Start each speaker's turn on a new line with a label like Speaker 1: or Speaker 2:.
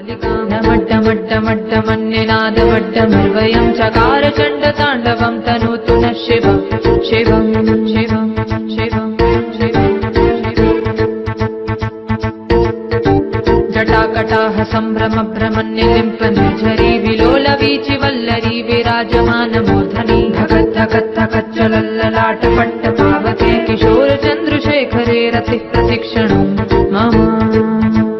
Speaker 1: नमड्डमड्डमड्डमन्यनादमड्डमर्वयं चकार चण्डताण्डवं तनोतु नः शिवं शिवं शिवं शिवं शिवं जटाकटाह सम्भ्रम भ्रमन्निलिम्प निर्झरी विलोलवीचि वल्लरी विराजमानमूर्धनि धगद्धगद्धगच्चलल्ललाटपट्ट पावके किशोर चन्द्रशेखरे रतिः प्रतिक्षणं मम।